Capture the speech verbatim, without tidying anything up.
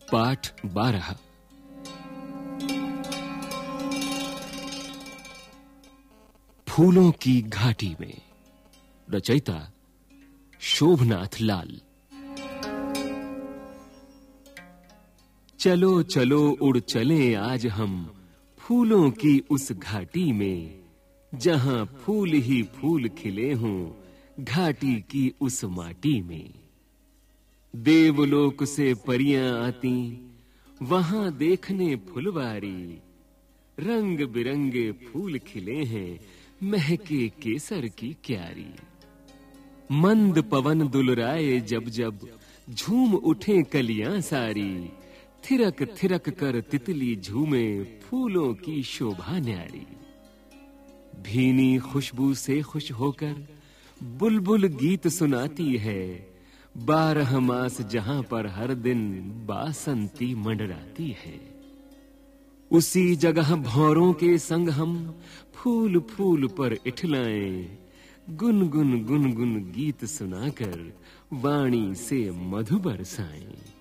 पाठ बारह। फूलों की घाटी में। रचयिता शोभनाथ लाल। चलो चलो उड़ चलें आज हम फूलों की उस घाटी में, जहां फूल ही फूल खिले हों घाटी की उस माटी में। देवलोक से परियां आती वहां देखने फुलवारी, रंग बिरंगे फूल खिले हैं महके केसर की क्यारी। मंद पवन दुलराए जब जब झूम उठे कलियां सारी, थिरक थिरक कर तितली झूमे फूलों की शोभा न्यारी। भीनी खुशबू से खुश होकर बुलबुल गीत सुनाती है, बारह मास जहां पर हर दिन बासंती मंडराती है। उसी जगह भौरों के संग हम फूल फूल पर इठलाएं, गुन गुन गुन गुन गीत सुनाकर वाणी से मधु बरसाएं।